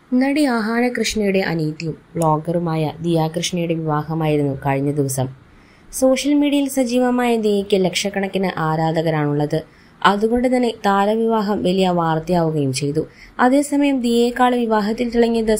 നടി ആഹാന കൃഷ്ണയുടെ അനിയത്തിയും വ്ളോഗറുമായ ദിയ കൃഷ്ണയുടെ വിവാഹമായിരുന്നു കഴിഞ്ഞ ദിവസം. സോഷ്യൽ മീഡിയയിൽ സജീവമായ ദിയയ്ക്ക് ലക്ഷക്കണക്കിന് ആരാധകരാണുള്ളത്. അതുകൊണ്ട് തന്നെ താരവിവാഹം വലിയ വാർത്തയാവുകയും ചെയ്തു. അതേസമയം ദിയയെക്കാൾ വിവാഹത്തിൽ തിളങ്ങിയത്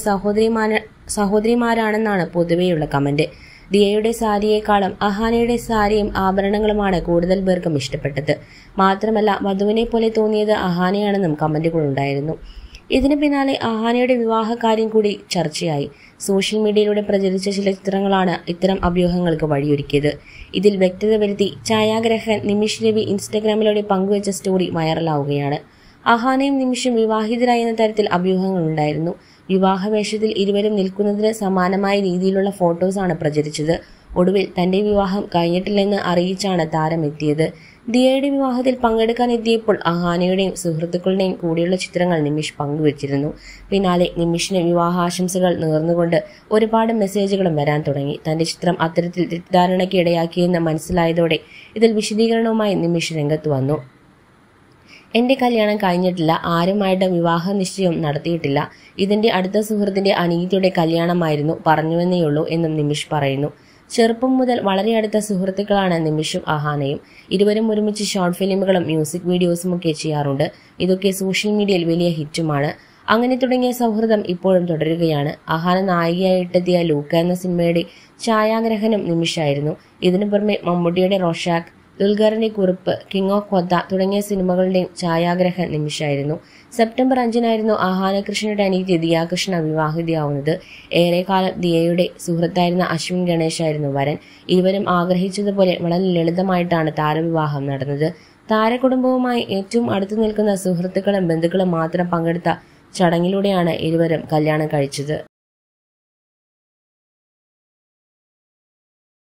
സഹോദരിമാരാണെന്നാണ് പൊതുവെയുള്ള കമന്റ്. ദിയയുടെ സാരിയേക്കാളും അഹാനയുടെ സാരിയും ആഭരണങ്ങളുമാണ് കൂടുതൽ പേർക്കും ഇഷ്ടപ്പെട്ടത്. മാത്രമല്ല വധുവിനെ പോലെ തോന്നിയത് അഹാനയാണെന്നും കമന്റുകളുണ്ടായിരുന്നു. ഇതിന് പിന്നാലെ അഹാനയുടെ വിവാഹകാര്യം കൂടി ചർച്ചയായി. സോഷ്യൽ മീഡിയയിലൂടെ പ്രചരിച്ച ചില ചിത്രങ്ങളാണ് ഇത്തരം അഭ്യൂഹങ്ങൾക്ക് വഴിയൊരുക്കിയത്. ഇതിൽ വ്യക്തത വരുത്തി ഛായാഗ്രാഹകൻ നിമിഷ് രവി ഇൻസ്റ്റഗ്രാമിലൂടെ പങ്കുവച്ച സ്റ്റോറി വൈറലാവുകയാണ്. അഹാനയും നിമിഷും വിവാഹിതരായി എന്ന തരത്തിൽ അഭ്യൂഹങ്ങളുണ്ടായിരുന്നു. വിവാഹവേഷത്തിൽ ഇരുവരും നിൽക്കുന്നതിന് സമാനമായ രീതിയിലുള്ള ഫോട്ടോസാണ് പ്രചരിച്ചത്. ഒടുവിൽ തന്റെ വിവാഹം കഴിഞ്ഞിട്ടില്ലെന്ന് അറിയിച്ചാണ് താരം എത്തിയത്. ദിയയുടെ വിവാഹത്തിൽ പങ്കെടുക്കാൻ എത്തിയപ്പോൾ അഹാനയുടെയും സുഹൃത്തുക്കളുടെയും കൂടെയുള്ള ചിത്രങ്ങൾ നിമിഷ് പങ്കുവച്ചിരുന്നു. പിന്നാലെ നിമിഷിന് വിവാഹാശംസകൾ നേർന്നുകൊണ്ട് ഒരുപാട് മെസ്സേജുകളും വരാൻ തുടങ്ങി. തന്റെ ചിത്രം അത്തരത്തിൽ തെറ്റിദ്ധാരണയ്ക്ക് ഇടയാക്കിയെന്ന് മനസ്സിലായതോടെ ഇതിൽ വിശദീകരണവുമായി നിമിഷ് രംഗത്ത് വന്നു. എന്റെ കല്യാണം കഴിഞ്ഞിട്ടില്ല, ആരുമായിട്ട് വിവാഹ നിശ്ചയം നടത്തിയിട്ടില്ല, ഇതെന്റെ അടുത്ത സുഹൃത്തിന്റെ അനിയത്തിയുടെ കല്യാണമായിരുന്നു, പറഞ്ഞുവെന്നേയുള്ളൂ എന്നും നിമിഷ് പറയുന്നു. ചെറുപ്പം മുതൽ വളരെ അടുത്ത സുഹൃത്തുക്കളാണ് നിമിഷും അഹാനയും. ഇരുവരും ഒരുമിച്ച് ഷോർട്ട് ഫിലിമുകളും മ്യൂസിക് വീഡിയോസും ഒക്കെ ചെയ്യാറുണ്ട്. ഇതൊക്കെ സോഷ്യൽ മീഡിയയിൽ വലിയ ഹിറ്റുമാണ്. അങ്ങനെ തുടങ്ങിയ സൗഹൃദം ഇപ്പോഴും തുടരുകയാണ്. അഹാന നായികയായിട്ടെത്തിയ ലൂക്ക എന്ന സിനിമയുടെ ഛായാഗ്രാഹകനും നിമിഷായിരുന്നു. ഇതിനു പുറമെ മമ്മൂട്ടിയുടെ റോഷാക്ക്, ദുൽഖറിന്റെ കുറിപ്പ്, കിങ് ഓഫ് കൊത്ത തുടങ്ങിയ സിനിമകളുടെയും ഛായാഗ്രാഹകൻ നിമിഷായിരുന്നു. സെപ്റ്റംബർ 5-നായിരുന്നു അഹാന കൃഷ്ണയുടെ അനിയത്തി ദിയ കൃഷ്ണ വിവാഹിതയാവുന്നത്. ഏറെക്കാലം ദിയയുടെ സുഹൃത്തായിരുന്ന അശ്വിൻ ഗണേശായിരുന്നു വരൻ. ഇരുവരും ആഗ്രഹിച്ചതുപോലെ വളരെ ലളിതമായിട്ടാണ് താരവിവാഹം നടന്നത്. താരകുടുംബവുമായി ഏറ്റവും അടുത്തു നിൽക്കുന്ന സുഹൃത്തുക്കളും ബന്ധുക്കളും മാത്രം പങ്കെടുത്ത ചടങ്ങിലൂടെയാണ് ഇരുവരും കല്യാണം കഴിച്ചത്.